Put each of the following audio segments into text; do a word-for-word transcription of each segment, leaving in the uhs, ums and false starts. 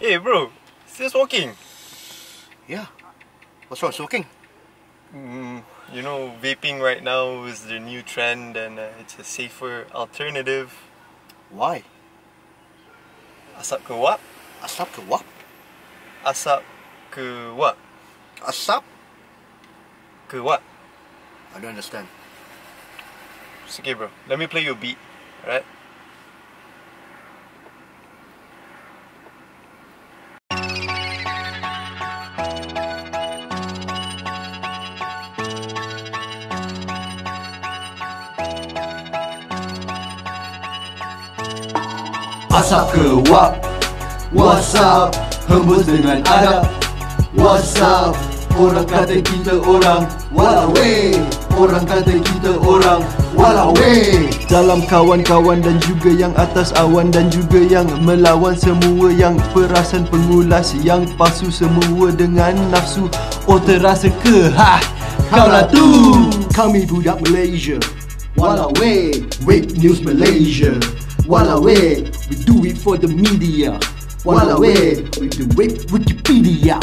Hey bro, still smoking? Yeah. What's wrong, smoking? Mm, you know, vaping right now is the new trend and uh, it's a safer alternative. Why? Asap kewap? Asap ke what? Asap kewap? Asap? Kewap? I don't understand. It's okay bro, let me play you a beat, alright? Asap kewap, what's up? Hembus dengan adab, what's up? Orang kata kita orang walaway, orang kata kita orang walaway. Dalam kawan-kawan dan juga yang atas awan dan juga yang melawan, semua yang perasan pengulas yang palsu, semua dengan nafsu. Oh terasa ke? Ha, kau lah tu. Kami budak Malaysia, walaway. Wake News Malaysia, walaway. We do it for the media, walaway. We do it Wikipedia,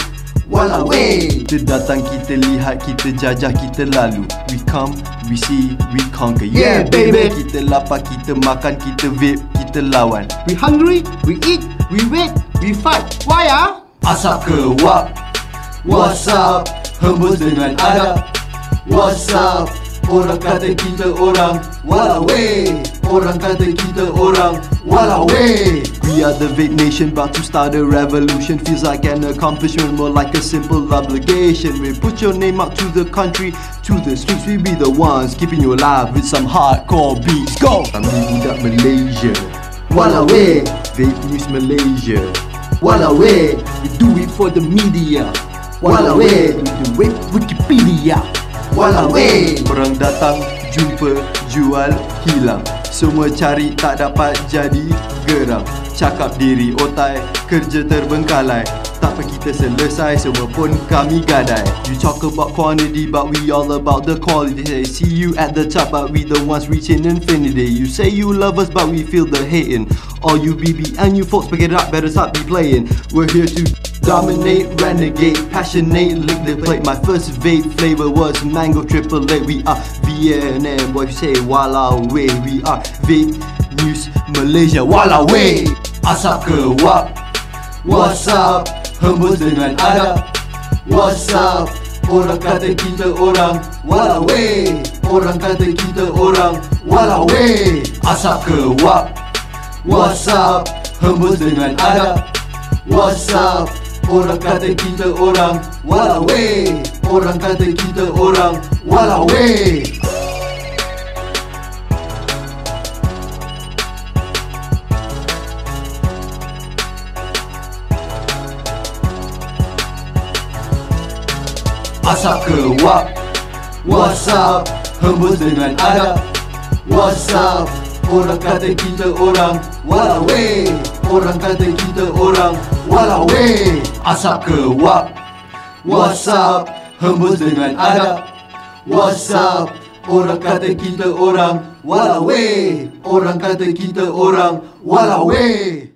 walaway. Kita datang, kita lihat, kita jajah, kita lalu. We come, we see, we conquer. Yeah baby. Kita lapar, kita makan, kita vape, kita lawan. We hungry, we eat, we wait, we fight. Why ah? Asap kewap, what's up? Hembus dengan adab, what's up? Orang kata kita orang walaway, orang kata kita orang walaway. We are the vape nation, about to start a revolution. Feels like an accomplishment, more like a simple obligation. We put your name out to the country, to the streets. We be the ones keeping you alive with some hardcore beats. Go! Kami budak Malaysia, walaway. Vape News Malaysia, walaway. We do it for the media, walaway. We do it Wikipedia, walaway. Orang datang, jumpa, jual, hilang. Semua cari, tak dapat, jadi geram. Cakap diri otai, kerja terbengkalai. Tak apa kita selesai, semua pun kami gadai. You talk about quantity, but we all about the quality. They see you at the top, but we the ones reaching infinity. You say you love us, but we feel the hating. All you B B and you folks, pick it up, better stop be playing. We're here to dominate, renegade, passionate, lick the plate. My first vape flavor was mango triple eight. We are V N M, what you say, walaway. We are Vape News Malaysia, walaway. Asap kewap, what's up? Hembus dengan adab, what's up? Orang kata kita orang walaway, orang kata kita orang walaway. Asap kewap, what's up? Hembus dengan adab, what's up? Orang kata kita orang walaway, orang kata kita orang walaway. Asap kewap, what's up? Hembus dengan adab, what's up? Orang kata kita orang walaway, orang kata kita orang walaway. Asap kewap, what's up? Hembus dengan adab, what's up? Orang kata kita orang walaway, orang kata kita orang walaway.